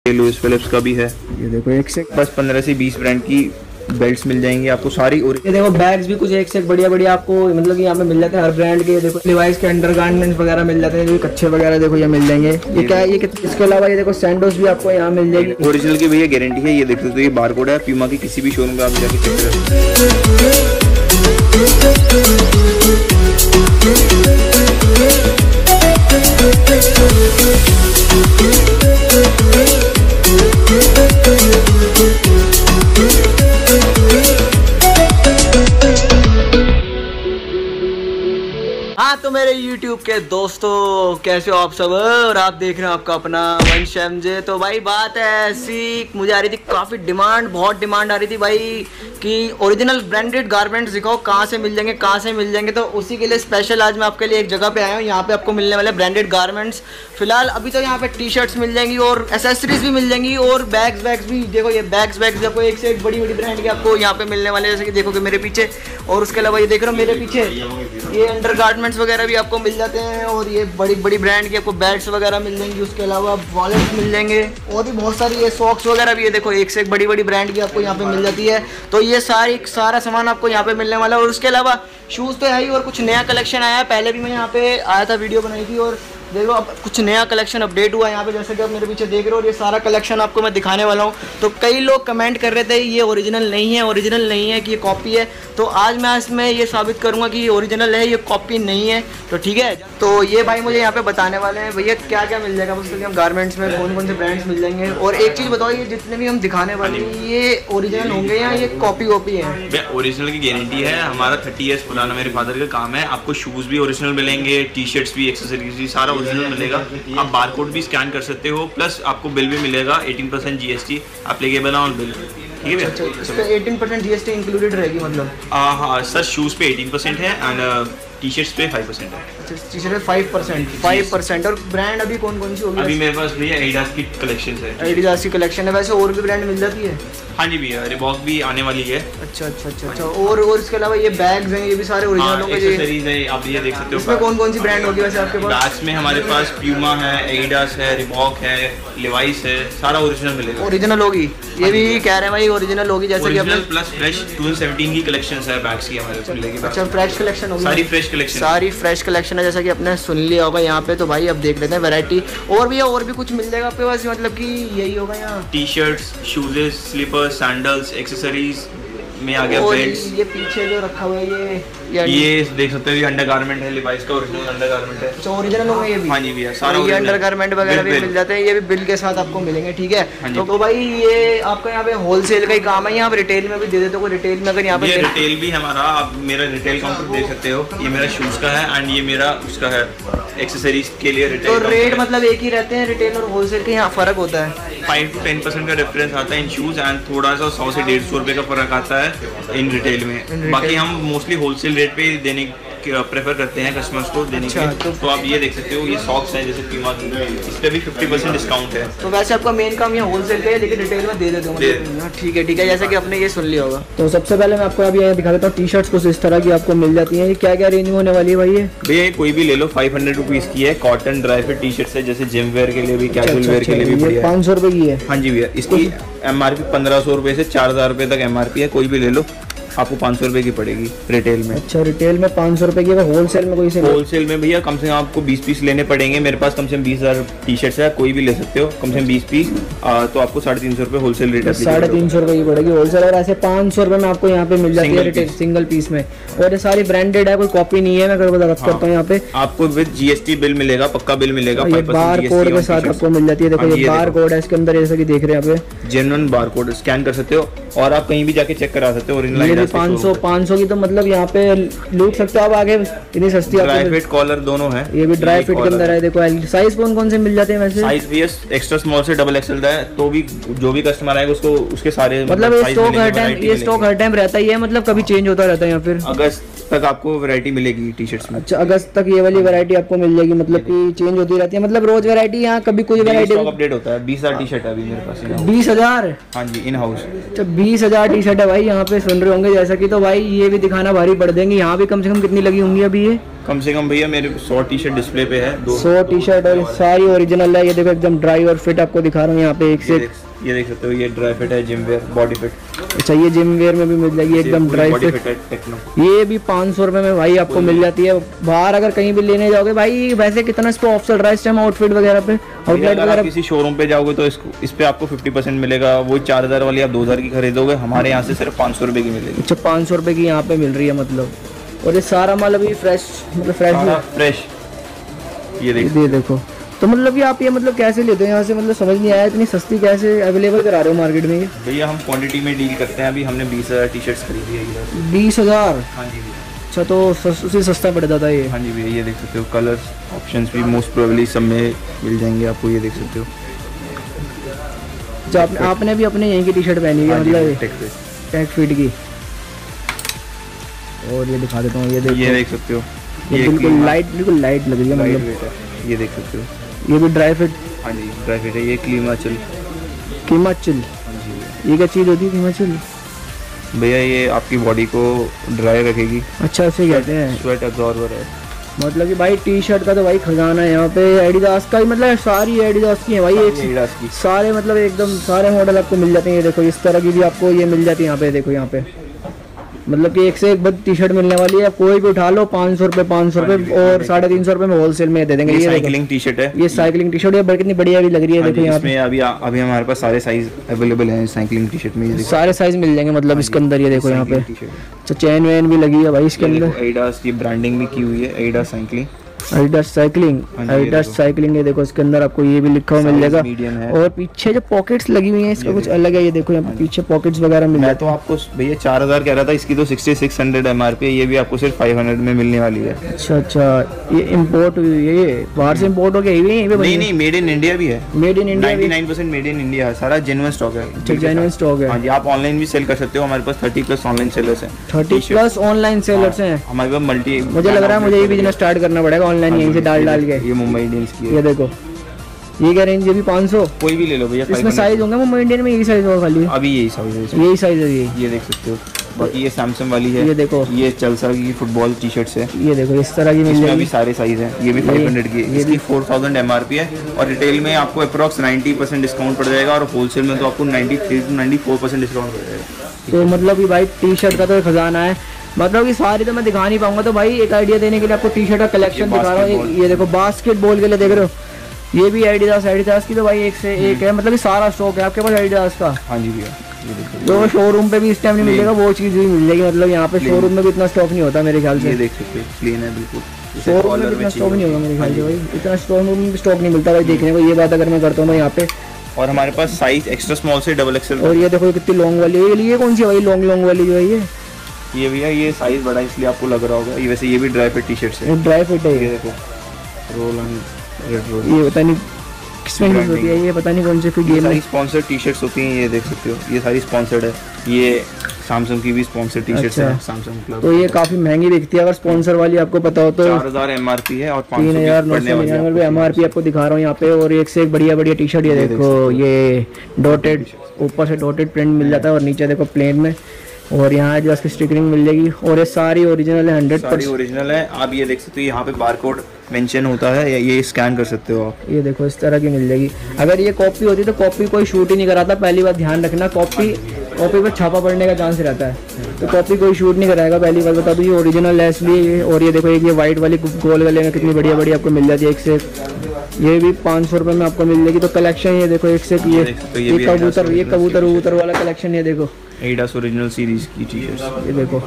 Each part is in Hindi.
लुइस फिलिप्स का भी है। ये देखो एक से बस 15 से 20 ब्रांड की बेल्ट्स मिल जाएंगी आपको सारी। और ये देखो बैग्स भी कुछ एक से बढ़िया बढ़िया आपको मतलब कि यहाँ पे मिल जाते हैं हर ब्रांड के। देखो लिवाइस के अंडरगारमेंट्स वगैरह मिल जाते हैं, जो कच्छे वगैरह देखो ये मिल जाएंगे। ये क्या है, ये इसके अलावा ये देखो सैंडोस भी आपको यहाँ मिल जाएगी। ओरिजिनल की भैया गारंटी है। ये देख सकते हो ये बारकोड है प्यूमा की, किसी भी शोरूम में आप जाके चेक कर। हाँ तो मेरे YouTube के दोस्तों कैसे हो आप सब, और आप देख रहे हो आपका अपना VANSHMJ। तो भाई बात है ऐसी, मुझे आ रही थी काफ़ी डिमांड, बहुत डिमांड आ रही थी भाई कि ओरिजिनल ब्रांडेड गारमेंट्स दिखाओ कहाँ से मिल जाएंगे, कहाँ से मिल जाएंगे। तो उसी के लिए स्पेशल आज मैं आपके लिए एक जगह पे आया हूँ। यहाँ पे आपको मिलने वाले ब्रांडेड गारमेंट्स। फिलहाल अभी तो यहाँ पे टी शर्ट्स मिल जाएंगी और एसेसरीज भी मिल जाएंगी और बैग्स भी। देखो ये बैग्स आपको एक से एक बड़ी बड़ी ब्रांड के आपको यहाँ पे मिलने वाले, जैसे कि देखो कि मेरे पीछे, और उसके अलावा ये देख रहे हो मेरे पीछे ये अंडरगारमेंट्स वगैरह भी आपको मिल जाते हैं। और ये बड़ी बड़ी ब्रांड की आपको बैट्स वगैरह मिल जाएंगी। उसके अलावा वॉलेट्स मिल जाएंगे और भी बहुत सारी ये सॉक्स वगैरह भी है। देखो एक से एक बड़ी बड़ी ब्रांड की आपको यहाँ पे मिल जाती है। तो ये सारा सामान आपको यहाँ पे मिलने वाला है। और उसके अलावा शूज़ तो है ही, और कुछ नया कलेक्शन आया है। पहले भी मैं यहाँ पे आया था, वीडियो बनाई थी, और देखो अब कुछ नया कलेक्शन अपडेट हुआ है यहाँ पे, जैसे कि आप मेरे पीछे देख रहे हो। और ये सारा कलेक्शन आपको मैं दिखाने वाला हूँ। तो कई लोग कमेंट कर रहे थे ये ओरिजिनल नहीं है कि ये कॉपी है। तो आज मैं इसमें ये साबित करूँगा कि ये ओरिजिनल है, ये कॉपी नहीं है। तो ठीक है, तो ये भाई मुझे यहाँ पे बताने वाले हैं भैया क्या क्या मिल जाएगा उसके लिए हम गारमेंट्स में, कौन कौन से ब्रांड्स मिल जाएंगे। और एक चीज़ बताओ, ये जितने भी हम दिखाने वाले हैं ये ओरिजिनल होंगे या ये कॉपी वॉपी है? ओरिजिनल की गारंटी है। हमारा 30 ईयर्स पुराना मेरे फादर का काम है। आपको शूज़ भी ओरिजिनल मिलेंगे, टी शर्ट्स भी, एक्सेसरीज भी, सारा ओरिजिनल मिलेगा। आप बारकोड भी स्कैन कर सकते हो, प्लस आपको बिल भी मिलेगा। 18% GST एप्लीकेबल ऑन बिल। ठीक है, इस पे 18% GST इंक्लूडेड रहेगी मतलब? हाँ सर, शूज़ पे 18% है एंड टी शर्ट्स पे 5% है। टी शर्ट पे 5%। और ब्रांड अभी कौन कौन सी होगी? अभी मेरे पास भैया एडिडास की कलेक्शन है। एडिडास की कलेक्शन है। वैसे और भी ब्रांड मिल जाती है? हाँ जी भैया, रिबॉक भी आने वाली है। अच्छा। और इसके अलावा ये बैग्स हैं, ये भी सारे ओरिजिनल होंगे। एक्सेसरीज है, आप ये देख सकते हो। इसमें कौन कौन सी ब्रांड होगी वैसे आपके पास? बैग्स में हमारे पास प्यूमा है, एडिडास है, रिबॉक है, लिवाइस है, सारा ओरिजिनल मिलेगा। ओरिजिनल होगी, ये भी कह रहे हैं भाई ओरिजिनल होगी। जैसे कि ओरिजिनल प्लस फ्रेश 2017 की कलेक्शंस है बैग्स की हमारे पास मिलेगी। अच्छा, फ्रेश कलेक्शन होगी, सारी फ्रेश कलेक्शन, सारी फ्रेश कलेक्शन है, जैसा कि आपने सुन लिया होगा यहाँ पे। तो भाई अब देख लेते हैं वैरायटी। और भी और भी कुछ मिल जाएगा आपके पास, मतलब कि यही होगा यहाँ? T shirts, shoes, slippers, sandals, accessories में आ गया, बेल्ट्स। ये पीछे जो रखा हुआ है ये देख सकते हो, ये अंडरगारमेंट है, लिवाइस का ओरिजिनल अंडरगारमेंट है। अच्छा, ओरिजिनल होंगे ये भी? हाँ जी भैया, सारा ये अंडरगारमेंट वगैरह भी मिल जाते हैं, ये भी बिल के साथ आपको मिलेंगे। ठीक है, तो भाई ये आपका यहाँ पे होलसेल का ही काम है, यहाँ पे रिटेल में भी दे देते हो? रिटेल में अगर यहाँ पे रिटेल भी हमारा, आप मेरा रिटेल काउंटर देख सकते हो। ये मेरा शूज का है एंड ये मेरा उसका है एक्सेसरीज के लिए रिटेल। तो रेट मतलब एक ही रहते हैं रिटेल और होलसेल के? यहाँ फर्क होता है 5 to 10% का डिफरेंस आता है इन शूज एंड थोड़ा सा 100 से 150 रुपये का फर्क आता है इन रिटेल में। बाकी हम मोस्टली होलसेल रेट पे देने प्रेफर करते हैं कस्टमर्स को देने के। तो आप ये देख सकते हो, ये सॉक्स हैं जैसे प्यूमा की, इस पे भी 50% डिस्काउंट है। तो वैसे आपका मेन काम ये होलसेल का है, लेकिन रिटेल में दे देते हो? ठीक है, जैसे कि आपने ये सुन लिया होगा। तो सबसे पहले मैं आपको अभी यहाँ दिखा देता हूँ। टी शर्ट्स कुछ इस तरह की आपको मिल जाती है। ये क्या क्या रेंज में होने वाली है भाई? ये भैया कोई भी ले लो, 500 रुपीज़ की है। Cotton dry fit T shirts है, जैसे जिम वेयर के लिए भी, कैजुअल वेयर के लिए भी बढ़िया है। 500 रुपये की है? हाँ जी भैया, इसकी MRP 1500 रुपये से 4000 रुपये तक MRP है। कोई भी ले लो, आपको 500 रुपये की पड़ेगी रिटेल में। अच्छा, रिटेल में 500 रुपये की। अगर होलसेल में कोई से? होलसेल में भैया कम से कम आपको 20 पीस लेने पड़ेंगे। मेरे पास कम से कम 20,000 टी शर्ट्स है, कोई भी ले सकते हो, कम से कम 20 पीस। तो आपको 350 रुपये होलसेल रेट है। 350 रुपये की पड़ेगी होलसेल, और ऐसे 500 रुपये में आपको यहाँ पे मिल जाती है रिटेल सिंगल पीस में। और ये सारी ब्रांडेड है, कोई कॉपी नहीं है। मैं अगर बात करता हूँ यहाँ पे आपको विद GST बिल मिलेगा, पक्का बिल मिलेगा। बार कोड के साथ आपको मिल जाती है। देखो ये बार कोड है इसके अंदर, जैसे कि देख रहे हैं यहाँ पे, जेन्युइन बार कोड स्कैन कर सकते हो और आप कहीं भी जाके चेक करा सकते हो। ओरिजिनल 500 की, तो मतलब यहाँ पे लूट सकते हो आप आगे, इतनी सस्ती। ड्राई फिट कॉलर दोनों है, ये भी ड्राई फिट के अंदर है। देखो साइज कौन कौन से मिल जाते हैं वैसे? साइज भी एक्स्ट्रा स्मॉल से डबल XL है। तो भी जो भी कस्टमर आएगा उसको उसके सारे मतलब ये स्टॉक हर टाइम रहता ही है, मतलब कभी चेंज होता रहता है? या फिर अगस्त तक आपको वैरायटी मिलेगी टी शर्ट्स में। अच्छा, अगस्त तक ये वाली वैरायटी आपको मिल जाएगी, मतलब कि चेंज होती रहती है, मतलब रोज वैरायटी? यहाँ कभी कोई वैरायटी अपडेट होता है। 20,000 टी शर्ट है अभी मेरे पास। 20,000? हाँ जी, इन हाउस। अच्छा, 20,000 टी शर्ट है भाई, यहाँ पे सुन रहे होंगे जैसा कि। तो भाई ये भी दिखाना भारी पड़ देंगे। यहाँ भी कम से कम कितनी लगी होंगी अभी? ये कम से कम भैया मेरे 100 टी शर्ट डिस्प्ले पे है, 100 टी शर्ट और सारी ओरिजिनल है। ये देखो एकदम ड्राई और फिट आपको दिखा रहा हूँ यहाँ पे एक से। ये देख सकते हो, ये ड्राई फिट है, जिम वेयर, बॉडी फिट। अच्छा, ये जिम वेयर में भी मिल जाएगी एकदम ड्राई फिट है टेक्नो। ये भी 500 रुपये में भाई आपको मिल जाती है। बाहर अगर कहीं भी लेने जाओगे भाई, वैसे कितना इस पे ऑफ चल रहा है इस टाइम आउटफिट वगैरह पे, आउटलेट वगैरह किसी शोरूम पे जाओगे तो इस पे आपको 50% मिलेगा। वो 4000 वाली आप 2000 की खरीदोगे, हमारे यहाँ से सिर्फ 500 रुपये की मिलेगी। अच्छा, 500 रुपये की यहाँ पे मिल रही है मतलब। और ये सारा माल अभी फ्रेश, मतलब फ्रेश। ये देखो तो मतलब कि आप ये मतलब कैसे लेते हो यहाँ से, मतलब समझ नहीं आया इतनी सस्ती कैसे अवेलेबल करा रहे हो मार्केट में ये? भैया हम क्वांटिटी में डील करते हैं। अभी हमने 20,000 टी शर्ट्स खरीदी है। 20,000? हाँ जी भैया। अच्छा, तो उससे सस्ता पड़ जाता है ये? हाँ जी भैया, ये देख सकते हो, कलर्स ऑप्शंस भी मोस्ट प्रोबेबली सब में मिल जाएंगे आपको। ये देख सकते हो। अच्छा, आपने भी अपने यहीं की टी शर्ट पहनी है मतलब टेक फिट की? और ये दिखा देता हूँ, ये देख सकते हो, ये बिल्कुल लाइट लग रही है मतलब। ये देख सकते हो, ये भी ड्राई फिट? हाँ जी ड्राई फिट है। ये कीमाचल। हाँ जी। ये क्या चीज़ होती है कीमाचल? भैया ये आपकी बॉडी को ड्राई रखेगी। अच्छा, ऐसे कहते हैं। स्वेट एब्जॉर्बर है। मतलब कि भाई टी शर्ट का तो भाई खजाना है यहाँ पे। एडिडास का ही मतलब सारी एडिडास की है भाई, एक एडिडास की सारे मतलब एकदम सारे मॉडल आपको मिल जाते हैं। ये देखो इस तरह की भी आपको ये मिल जाती है यहाँ पे। देखो यहाँ पे मतलब कि एक से एक टी शर्ट मिलने वाली है। कोई भी उठा लो, 500 रुपये और 350 रुपये में होलसेल में दे देंगे। ये साइकिलिंग टी शर्ट है। ये साइकिलिंग टी शर्ट है, कितनी बढ़िया भी लग रही है। देखो यहाँ पे अभी हमारे पास सारे साइज अवेलेबल हैं साइकिलिंग टी शर्ट में। सारे साइज मिल जाएंगे मतलब इसके अंदर। ये देखो यहाँ पे अच्छा चैन वैन भी लगी है भाई इसके अंदर। एडिडास की ब्रांडिंग भी की हुई है, एडिडास साइकिलिंग। ये देखो इसके अंदर आपको ये भी लिखा हुआ मिल जाएगा। और पीछे जो पॉकेट्स लगी हुई हैं इसका कुछ अलग है। ये देखो यहाँ पे पीछे पॉकेट्स वगैरह मिल। मैं तो आपको भैया 4000 कह रहा था, इसकी तो 6600 MRP है। ये भी आपको सिर्फ 500 में मिलने वाली है। अच्छा, ये इम्पोर्ट हुई है, ये बाहर से इम्पोर्ट हो गया? नहीं, मेड इन इंडिया भी है। Made in India 99% made in India है, सारा जेन्युइन स्टॉक है। जेन्युइन स्टॉक है। हाँ जी, आप ऑनलाइन भी सेल कर सकते हो। हमारे पास 30+ ऑनलाइन सेलर्स हैं। 30+ ऑनलाइन सेलर्स हैं हमारे पास मल्टी। मुझे लग रहा है मुझे ये बिजनेस स्टार्ट करना पड़ेगा ऑनलाइन, यहीं से डाल के। ये मुंबई इंडियंस की है। ये देखो, ये क्या रेंज? ये भी 500? कोई भी ले लो भैया। इसमें साइज होंगे मुंबई इंडियन में? यही साइज होगा खाली? अभी यही साइज है। यही साइज है ये देख सकते हो। बाकी ये सैमसंग वाली है। ये देखो, ये चलसा की फुटबॉल टी शर्ट्स है। ये देखो इस तरह की मिल जाएगी। अभी सारे साइज हैं। ये भी 500 की है। इसकी 4000 MRP है। और रिटेल में आपको अप्रॉक्स 90% डिस्काउंट पड़ जाएगा। और होलसेल में तो आपको 93 to 94% डिस्काउंट पड़ जाएगा। तो मतलब कि भाई टी शर्ट का तो खजाना है। मतलब कि सारी तो मैं दिखा नहीं पाऊंगा, तो भाई एक आइडिया देने के लिए आपको टी शर्ट का कलेक्शन दिखा रहा हूँ। ये देखो बास्केटबॉल के लिए देख रहे हो, ये भी एडिडास की तो भाई एक से एक है। मतलब कि सारा स्टॉक है आपके पास एडिडास का? हाँ जी भैया। तो शोरूम पे भी इस टाइम नहीं मिलेगा, वो चीज़ भी मिल जाएगी। मतलब यहाँ पे शोरूम में भी इतना स्टॉक नहीं होता मेरे ख्याल से। ये देख सकते हो, क्लीन है बिल्कुल। शोरूम में इतना स्टॉक नहीं होगा मेरे ख्याल से भाई, इतना शोरूम में स्टॉक नहीं मिलता भाई देखने को। ये बात अगर मैं करता हूँ यहाँ पे। और हमारे पास साइज एक्स्ट्रा स्मॉल से XXL। और ये देखो कितनी लॉन्ग वाली है। ये कौन सी है भाई लॉन्ग वाली जो है? ये भैया ये साइज बड़ा इसलिए आपको लग रहा होगा। ये वैसे ये भी ड्राई फिट टी शर्ट है। ड्राई फिट है ये देखो, रोल एंड रेड रोल। ये पता नहीं किसमें यूज होती है, ये पता नहीं कौन सी फिट। ये सारी स्पॉन्सर्ड टी शर्ट्स होती हैं। ये देख सकते हो, ये सारी स्पॉन्सर्ड है। ये सैमसंग की भी स्पॉन्सर्ड टी शर्ट्स है, सैमसंग क्लब। तो ये काफी महंगी बिकती है अगर स्पॉन्सर वाली आपको पता हो तो। 4000 MRP है और 3,999 MRP आपको दिखा रहा हूँ यहाँ पे। और एक से एक बढ़िया टी शर्ट। ये देखो, ये डॉटेड, ऊपर से डॉटेड प्रिंट मिल जाता है और नीचे देखो प्लेन में। और यहाँ जो इसकी स्टिकरिंग मिल जाएगी। और ये सारी ओरिजिनल है, 100% ओरिजिनल है। आप ये देख सकते हो, यहाँ पे बारकोड मेंशन होता है, ये स्कैन कर सकते हो आप। ये देखो इस तरह की मिल जाएगी। अगर ये कॉपी होती तो कॉपी कोई शूट ही नहीं कराता। पहली बात ध्यान रखना, कॉपी पर छापा पड़ने का चांस रहता है, तो कॉपी कोई शूट नहीं कराएगा। पहली बात बता दूँ, ये ओरिजिनल लेस भी है। और ये देखो, एक ये वाइट वाली गोल गले में कितनी बढ़िया आपको मिल जाती है एक से एक। ये भी 500 रुपये में आपको मिल जाएगी। तो कलेक्शन ये देखो एक से एक। ये कबूतर वाला कलेक्शन। ये देखो एडिडास ओरिजिनल सीरीज की टी शर्ट्स। ये देखो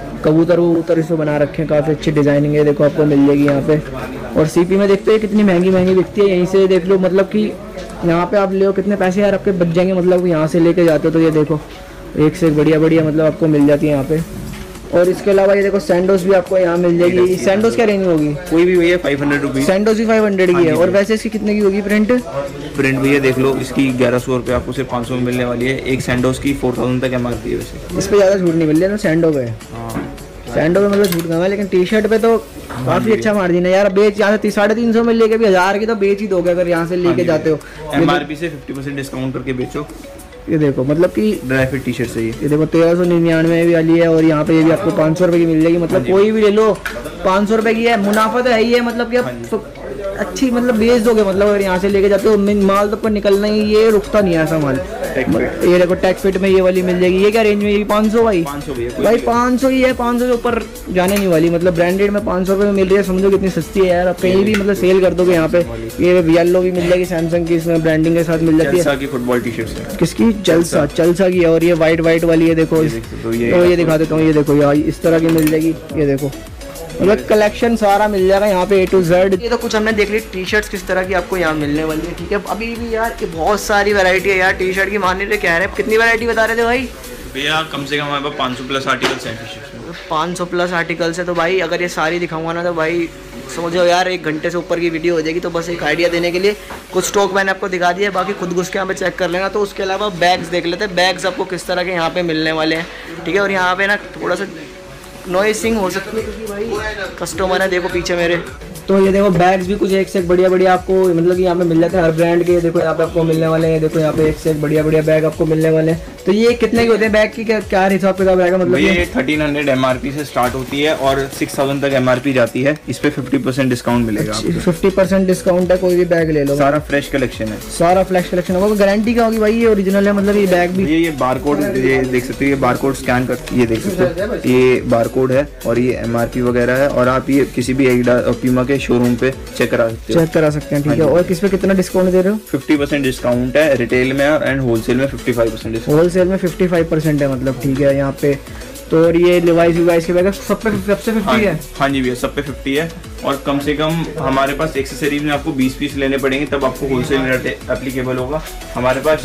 कबूतर इसमें बना रखे हैं, काफ़ी अच्छी डिजाइनिंग है। देखो आपको मिल जाएगी यहाँ पे। और सीपी में देखते हैं कितनी महंगी बिकती है। यहीं से देख लो, मतलब कि यहाँ पे आप ले लो कितने पैसे यार आपके बच जाएंगे। मतलब यहाँ से लेके जाते हो तो ये देखो एक से एक बढ़िया मतलब आपको मिल जाती है यहाँ पे। और इसके अलावा ये देखो सैंडोस भी आपको यहाँ मिल जाएगी। सैंडोस क्या रेंज में होगी? कोई भी भैया 500 रुपीज़। सैंडोस भी 500 की है। और वैसे इसकी कितने की होगी प्रिंट भैया देख लो, इसकी 1100 रुपये आपको सिर्फ 500 में मिलने वाली है। एक सैंडोस की 4000 तक MRP है। वैसे इस पर ज़्यादा छूट नहीं मिल रही है सैंडो पे। सैंडो पे मतलब छूट कम है, लेकिन टी शर्ट पे तो काफ़ी अच्छा मार्जिन है यार। बेच यहाँ से 350 में लेके भी 1000 की तो बेच ही दोगे अगर यहाँ से लेके जाते हो। MRP से 50% डिस्काउंट करके बेचो। ये देखो मतलब कि ड्राई फिट टी शर्ट है ये देखो 1399 वाली है और यहाँ पे ये भी आपको 500 रुपए की मिल जाएगी। मतलब कोई भी ले लो 500 रुपए की है, मुनाफा तो है ही है। मतलब कि आप अच्छी मतलब बेच दोगे, मतलब अगर यहाँ से लेके जाते हो माल तो पर निकलना ही, ये रुकता नहीं है ऐसा माल। ये देखो टेक फिट में ये वाली मिल जाएगी। ये क्या रेंज में? ये 500 भाई 500 ही है, 500 से ऊपर जाने नहीं वाली। मतलब ब्रांडेड में 500 रुपए में मिल रही है, समझो कितनी सस्ती है यार। आप कहीं भी मतलब सेल कर दोगे। यहाँ पे ये येलो भी मिल जाएगी सैमसंग की, इसमें ब्रांडिंग के साथ मिल जाती है। फुटबॉल टी शर्ट किसकी? चलसा की है। और ये व्हाइट वाली है देखो, तो ये दिखा देता हूँ। ये देखो यार इस तरह की मिल जाएगी। ये देखो मतलब कलेक्शन सारा मिल जाएगा यहाँ पे A to Z। ये तो कुछ हमने देख ली टी शर्ट्स किस तरह की आपको यहाँ मिलने वाली है। ठीक है, अभी भी यार ये बहुत सारी वैरायटी है यार टी शर्ट की। मान रहे कह रहे हैं कितनी वैरायटी बता रहे थे भाई? भैया कम से कम हमारे पास 500 प्लस आर्टिकल्स हैं टी शर्ट्स में। 500 प्लस आर्टिकल्स है तो भाई अगर ये सारी दिखाऊंगा ना तो भाई समझो यार 1 घंटे से ऊपर की वीडियो हो जाएगी। तो बस एक आइडिया देने के लिए कुछ स्टॉक मैंने आपको दिखा दिया है, बाकी खुद घुस के यहाँ पे चेक कर लेना। तो उसके अलावा बैग्स देख लेते हैं, बैग्स आपको किस तरह के यहाँ पे मिलने वाले हैं। ठीक है, और यहाँ पे ना थोड़ा सा नॉइसिंग हो सकती है क्योंकि भाई कस्टमर है देखो पीछे मेरे। तो ये देखो बैग्स भी कुछ एक से एक बढ़िया आपको मतलब कि यहाँ पे मिल जाते हैं हर ब्रांड के। देखो यहाँ पे आपको मिलने वाले हैं, देखो यहाँ पे एक से एक बढ़िया बैग आपको मिलने वाले हैं। तो ये कितने के होते हैं बैग की? क्या हिसाब पे रहेगा? मतलब ये 1300 MRP से स्टार्ट होती है और 6000 तक MRP जाती है। इस पे 50% डिस्काउंट मिलेगा। 50% डिस्काउंट है, कोई भी बैग ले लो। सारा फ्रेश कलेक्शन है, सारा फ्रेश कलेक्शन होगा। गारंटी क्या होगी भाई? ये ओरिजिनल है मतलब ये बैग भी? ये बारकोड ये देख सकते हो, ये बारकोड स्कैन कर ये देख सकते हो, ये बारकोड है और ये MRP वगैरह है। और आप ये किसी भी प्यूमा के शोरूम पे चेक करा सकते हैं। ठीक है, और किस पे कितना डिस्काउंट दे रहे हो? 50% डिस्काउंट है रिटेल में एंड होलसेल में 55% डिस्काउंट। होलसेल में 55% है मतलब। ठीक है यहाँ पे तो और ये लिवाइस के बैग सब पे सबसे 50 है? हाँ जी भैया सब पे 50 है। और कम से कम हमारे पास एक्सेसरीज में आपको 20 पीस लेने पड़ेंगे तब आपको होलसेल रेट एप्लीकेबल होगा। हमारे पास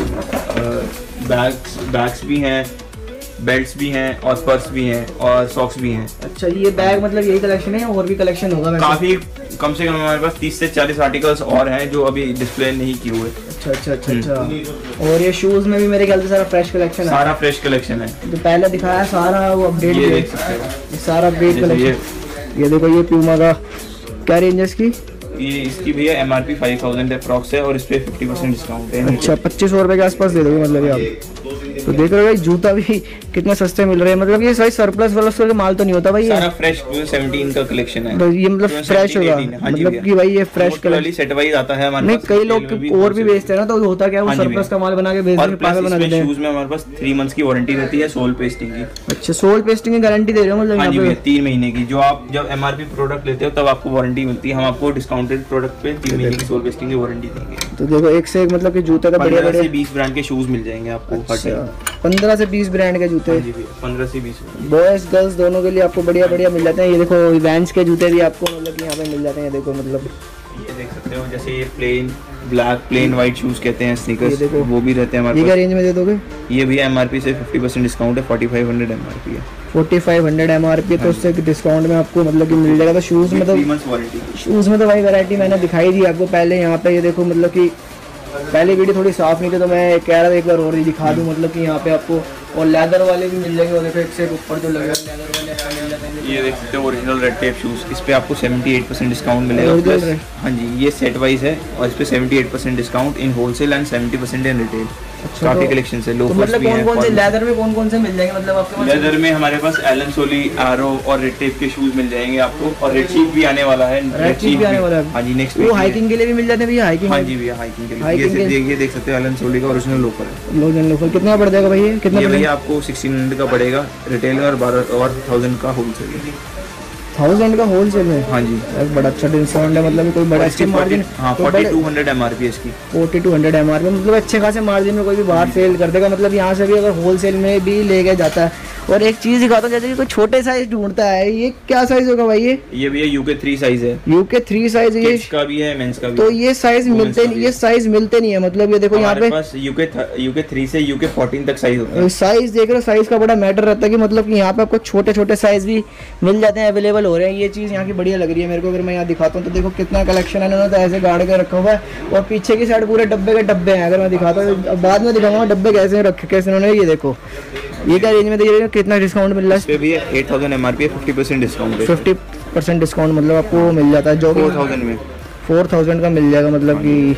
बैग्स भी हैं, बेल्ट्स भी हैं और पर्स भी हैं और सॉक्स भी हैं। अच्छा, ये बैग मतलब यही कलेक्शन है और भी कलेक्शन होगा? काफी कम से कम हमारे पास 30 से 40 आर्टिकल्स और हैं जो अभी डिस्प्ले नहीं किए हुए। अच्छा। और ये शूज में भी मेरे ख्याल से सारा फ्रेश कलेक्शन है? सारा फ्रेश कलेक्शन है, जो पहले दिखाया सारा वो अपडेट ये देख सकते हो, सारा अपडेट कलेक्शन। ये देखो ये प्यूमा का क्या रेंज है इसकी? ये इसकी भैया MRP 5000 अप्रॉक्स है और इस पे 50% डिस्काउंट है। अच्छा, 2500 रुपए के आसपास दे दोगे मतलब ये आप? तो देख रहे हो भाई जूता भी कितने सस्ते मिल रहे हैं। मतलब ये सारी सरप्लस वलस का माल तो नहीं होता भाई? सारा फ्रेश 17 का कलेक्शन है। तो ये मतलब फ्रेश होगा? मतलब कि भाई ये फ्रेश कलर सेट वाइज आता है हमारे पास। कई लोग और भी बेचते हैं ना, तो होता क्या वो सरप्लस का माल बना के बेच देते हैं, बना देते हैं। शूज में हमारे पास 3 मंथ्स की वारंटी रहती है सोल पेस्टिंग की। अच्छा, सोल पेस्टिंग की गारंटी दे रहे हो मतलब? हाँ जी भैया 3 महीने की। जो आप जब MRP प्रोडक्ट लेते हो तब आपको वारंटी मिलती है। हम आपको डिस्काउंटेड प्रोडक्ट पे 3 महीने की सोल पेस्टिंग की वारंटी देंगे। तो देखो एक से एक मतलब कि जूते का बढ़िया 20 ब्रांड के शूज मिल जाएंगे आपको। 15 से 20 ब्रांड के जूते? 15 से 20 बॉयज गर्ल्स दोनों के लिए आपको बढ़िया मिल जाते हैं। ये देखो वैंस के जूते भी आपको मतलब कि यहाँ पे मिल जाते हैं। देखो मतलब ये देख सकते हो, जैसे ये प्लेन वाइट शूज कहते हैं स्नीकर्स, वो भी रहते हैं हमारे पास। ये क्या रेंज में दे दोगे? ये भी MRP से 50% डिस्काउंट है, 4500 MRP है। 4500 MRP तो उससे डिस्काउंट में आपको मतलब कि मिल जाएगा। तो शूज में तो शूज में तो भाई वैरायटी मैंने दिखाई दी आपको पहले। यहाँ पे ये देखो मतलब कि पहले वीडियो थोड़ी साफ नहीं थी तो मैं कह रहा था एक बार और दिखा दूं। मतलब कि यहाँ पे आपको और लेदर वाले भी मिल जाएंगे। और देखो एक से ऊपर जो लगे लेदर वाले मिल जाते हैं। ये देख सकते हो ओरिजिनल रेड टेप शूज, इस पे आपको 78% डिस्काउंट मिलेगा। हाँ जी, ये सेट वाइज है और इस पे 78% discount in wholesale and 70% in retail. अच्छा, काफी कलेक्शन से लोग मतलब कौन से लेदर में कौन से मिल जाएंगे मतलब आपके पास? लेदर में हमारे पास एलन सोली, एरो और रेड टेप के शूज मिल जाएंगे आपको। और रेड चीफ भी आने वाला है। रेड चीफ भी आने वाला है? हाँ जी, नेक्स्ट वो हाइकिंग के लिए भी मिल जाते हैं भैया? हाइकिंग? हाँ जी भैया हाइकिंग के लिए। ये देख सकते हो एलन सोली का ओरिजिनल लोकल। कितना पड़ जाएगा भैया? कितना भैया आपको 1600 का पड़ेगा रिटेल में और 1000 का होलसेल में। 1000 का होलसेल में? हाँ जी, बड़ा अच्छा डिस्काउंट है। मतलब कोई बड़ा इसके मार्जिन? हाँ 4200 MRP है इसकी। 4200 MRP मतलब अच्छे खासे मार्जिन में कोई भी बाहर सेल कर देगा। मतलब यहाँ से भी अगर होलसेल में भी लेके जाता है। और एक चीज दिखाता हूँ, जैसे कि कोई छोटे साइज ढूंढता है, ये क्या साइज होगा भाई? ये भैया UK 3 साइज है। UK 3 साइज ये का भी है, मेंस का भी। तो ये साइज मिलते नहीं, ये साइज मिलते नहीं है। मतलब ये देखो यहाँ पे UK 3 से UK 14 तक साइज होता है। साइज देख रहे हो, साइज का बड़ा मैटर रहता है कि मतलब कि यहाँ पे आपको छोटे साइज भी मिल जाते हैं, अवेलेबल हो रहे हैं। ये चीज यहाँ की बढ़िया लग रही है मेरे को। अगर मैं यहाँ दिखाता हूँ तो देखो कितना कलेक्शन है। इन्होंने तो ऐसे गाड़ के रखा हुआ है और पीछे की साइड पूरे डब्बे के डब्बे हैं। अगर मैं दिखाता हूँ बाद में दिखाऊंगा डब्बे कैसे रखे कैसे इन्होंने। ये देखो ये क्या रेंज में दे रहे हो? कितना डिस्काउंट मिल रहा है इस पे भी? 8000 MRP 50% डिस्काउंट है। 50% डिस्काउंट मतलब आपको मिल जाता है जो 4000 में 4000 का मिल जाएगा। मतलब कि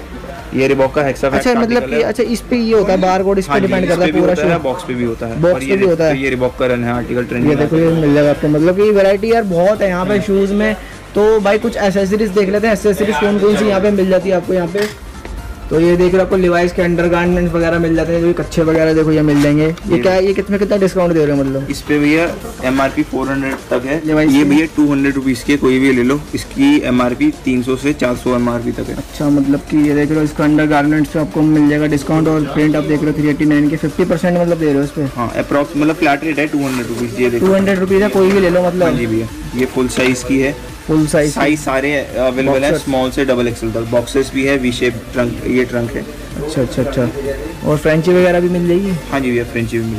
ये रिबॉक का हेक्साफैक्ट। अच्छा मतलब कि अच्छा इस पे ये होता है बार कोड, इस पे डिपेंड करता है पूरा शूज। बॉक्स पे भी होता है, बॉक्स पे भी होता है। ये रिबॉक का रन है आर्टिकल ट्रेंड। ये देखो ये मिल जाएगा आपको, मतलब कि वैरायटी यार बहुत है यहाँ पे शूज में। तो भाई कुछ एसेसरीज देख लेते हैं, एसेसरीज कौन कौन सी यहाँ पे मिल जाती है आपको यहाँ पे। तो ये देख रहे हो आपको लिवाइस के अंडरगारमेंट्स वगैरह मिल जाते हैं, जो कच्छे वगैरह देखो ये मिल जाएंगे। ये क्या है, ये कितना डिस्काउंट दे रहे हैं मतलब इस पे भैया? MRP 400 तक है, ये भैया 200 रुपीज़ के कोई भी ले लो। इसकी MRP 300 से 400 MRP तक है। अच्छा मतलब कि ये देख रहे हो इसका अंडरगारमेंट्स पे आपको मिल जाएगा डिस्काउंट, और प्रिंट आप देख रहे हो 389 के 50% मतलब दे रहे हो इस पे। हाँ अप्रॉक्स मतलब फ्लैट रेट है 200 रुपीज़। ये देखो 200 रुपीज़ है, कोई भी ले लो मतलब। जी भैया ये फुल साइज़ की है, फुल साइज सारे अवेलेबल है, स्मॉल से डबल एक्सल तक। बॉक्सेस भी है, वी शेप ट्रंक, ये ट्रंक है। अच्छा और फ्रेंची वगैरह भी मिल जाएगी? हाँ जी भैया फ्रेंची भी मिल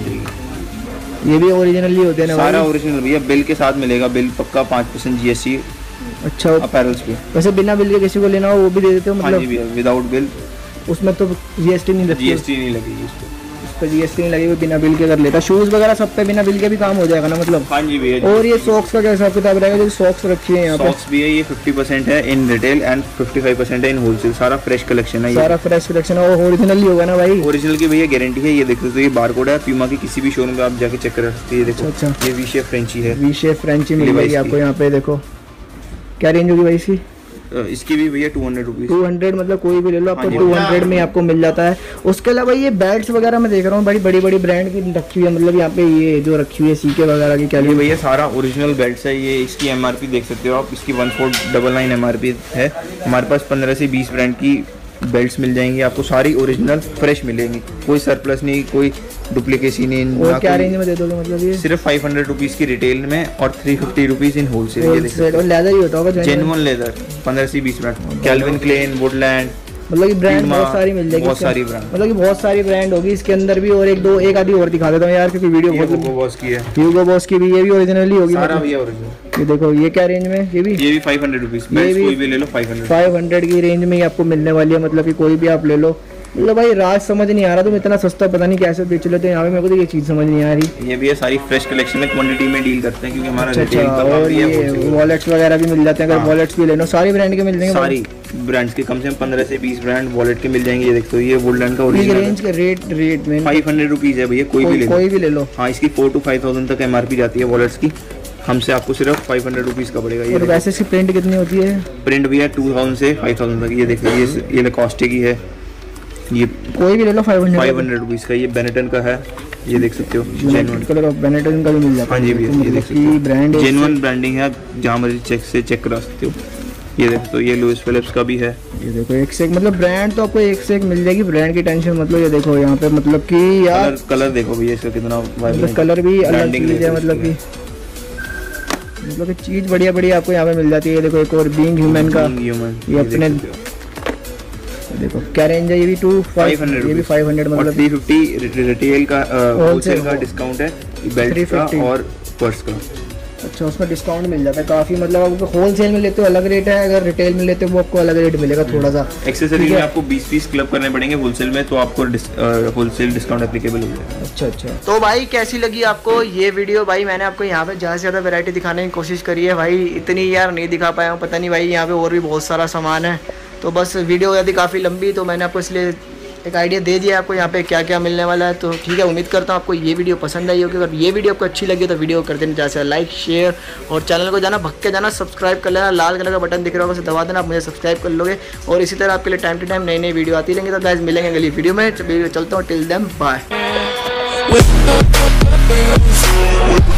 जाएगी। ये भी ओरिजिनली होते हैं ना? सारा ओरिजिनल भैया, बिल के साथ मिलेगा, बिल पक्का 5% GST। अच्छा अपैरल्स पे वैसे बिना बिल के किसी को लेना हो वो भी दे देते हो मतलब? हाँ जी भैया विदाउट बिल, उसमें तो GST नहीं लगती? GST नहीं लगेगी उस पर GST नहीं लगेगी, बिना बिल के कर लेता। शूज वगैरह सब पे बिना बिल के भी काम हो जाएगा ना मतलब? हाँ जी भैया। और ये सॉक्स का क्या हिसाब किताब रहेगा? जो सॉक्स रखी है यहाँ पे? सॉक्स भी है, ये 50% है इन रिटेल एंड 55% है इन होलसेल। सारा फ्रेश कलेक्शन है, सारा फ्रेश कलेक्शन है। और ओरिजिनल ही होगा ना भाई? ओरिजिनल की भैया गारंटी है। ये देखो तो ये बारकोड है, प्यूमा की किसी भी शोरूम में आप जाके चेक कर सकते हैं। देखो अच्छा ये वी शेप फ्रेंची है, वी शेप फ्रेंची मिल जाएगी आपको यहाँ पे। देखो क्या रेंज होगी भाई इसकी? इसकी भी भैया 200 रुपीज़। 200 मतलब कोई भी ले लो आपको 200 में आपको मिल जाता है। उसके अलावा ये बेल्ट्स वगैरह मैं देख रहा हूँ बड़ी ब्रांड की रखी हुई है, मतलब यहाँ पे ये जो रखी हुई है सीके वगैरह की क्या? भैया सारा ओरिजिनल बेल्ट्स है। ये इसकी MRP देख सकते हो आप, इसकी 1499 MRP है। हमारे पास 15 से 20 ब्रांड की बेल्ट्स मिल जाएंगी आपको, सारी ओरिजिनल फ्रेश मिलेंगी, कोई सरप्लस नहीं, कोई डुप्लीकेसी नहीं। और क्या रेंज में दे दोगे मतलब? ये सिर्फ 500 रुपीज़ की रिटेल में और 350 रुपीज़ इन होलसेल। और लेदर ही होता होगा? जेन्युइन लेदर 15 से 20 ब्रांड, कैल्विन क्लेन, वुडलैंड, मतलब कि ब्रांड बहुत सारी मिल जाएगी, बहुत सारी ब्रांड, मतलब कि बहुत सारी ब्रांड होगी इसके अंदर भी। और एक आधी और दिखा देता हूँ यार, क्योंकि वीडियो बहुत ह्यूगो बॉस की है। ह्यूगो बॉस की भी, ये भी ओरिजिनली होगी सारा भैया ओरिजिनल। ये देखो ये क्या रेंज में? ये भी 500 रुपीज़, कोई भी ले लो 500 की रेंज में ही आपको मिलने वाली है, मतलब कि कोई भी आप ले लो। मतलब भाई राज समझ नहीं आ रहा, तुम इतना सस्ता पता नहीं कैसे बेच लेते हैं यहाँ पे, मेरे को तो ये चीज़ समझ नहीं आ रही। ये भी है सारी फ्रेश कलेक्शन है, क्वांटिटी में डील करते हैं क्योंकि हमारा रिटेल का काम भी है। वॉलेट्स वगैरह भी मिल जाते हैं, अगर वॉलेट्स भी लेना सारी ब्रांड के मिल जाएंगे। सारी ब्रांड्स के कम से कम 15 से 20 ब्रांड वॉलेट के मिल जाएंगे। ये देखो ये वुडलैंड का ओरिजिनल रेंज का रेट में 500 रुपीज़ है भैया, कोई भी ले लो। हाँ इसकी 4 to 5000 तक MRP जाती है वॉलेट्स की, हमसे आपको सिर्फ 500 रुपीज़ का पड़ेगा। ये वैसे इसकी प्रिंट कितनी होती है? प्रिंट भैया 2000 से 5000 तक। ये देखो ये लकोस्टे की है, ये कोई भी ले लो 500 रुपीज़ का। ये बेनेटन का है, ये देख सकते हो जेन्युइन कलर ऑफ बेनेटन का भी मिल जाता है। हाँ जी भैया ये देख सकते हो ब्रांड जेन्युइन ब्रांडिंग है, जहाँ मर्जी चेक करा सकते हो। ये देखो तो ये लुइस फिलिप्स का भी है। ये देखो एक से एक, मतलब ब्रांड तो आपको एक से एक मिल जाएगी, ब्रांड की टेंशन मतलब। ये देखो यहाँ पे मतलब कि यार कलर देखो भैया इसका कितना वाइब्रेंट, कलर भी अलग चीज़ है, मतलब कि चीज़ बढ़िया आपको यहाँ पे मिल जाती है। देखो एक और बीइंग ह्यूमन का, ये अपने देखो क्या रेंज है? ये भी 500, ये भी 500 मतलब 350 रिटेल का होलसेल का डिस्काउंट है, बेल्ट का और पर्स का। अच्छा उसमें डिस्काउंट मिल जाता है काफ़ी, मतलब आपको होलसेल में लेते हो अलग रेट है, अगर रिटेल में लेते हो वो आपको अलग रेट मिलेगा थोड़ा सा। एक्सेसरीज में आपको 20 पीस क्लब करने पड़ेंगे होलसेल में, तो आपको होलसेल डिस्काउंट एप्लीकेबल हो जाएगा। अच्छा तो भाई कैसी लगी आपको ये वीडियो? भाई मैंने आपको यहाँ पे ज़्यादा से ज़्यादा वैरायटी दिखाने की कोशिश करी है भाई, इतनी यार नहीं दिखा पाया हूँ, पता नहीं भाई यहाँ पे और भी बहुत सारा सामान है। तो बस वीडियो यदि काफ़ी लंबी, तो मैंने आपको इसलिए एक आइडिया दे दिया आपको यहाँ पे क्या क्या मिलने वाला है। तो ठीक है, उम्मीद करता हूँ आपको ये वीडियो पसंद आई होगी। अगर ये वीडियो आपको अच्छी लगी तो वीडियो कर देना जैसे लाइक शेयर, और चैनल को जाना भक्के जाना सब्सक्राइब कर लेना। लाल कलर का बटन दिख रहा होगा, उसे दबा देना, आप मुझे सब्सक्राइब कर लोगे। और इसी तरह आपके लिए टाइम टू टाइम नई नई वीडियो आती रहेंगी। तो गाइस मिलेंगे अगली वीडियो में, चलता हूँ, टिल देन बाय।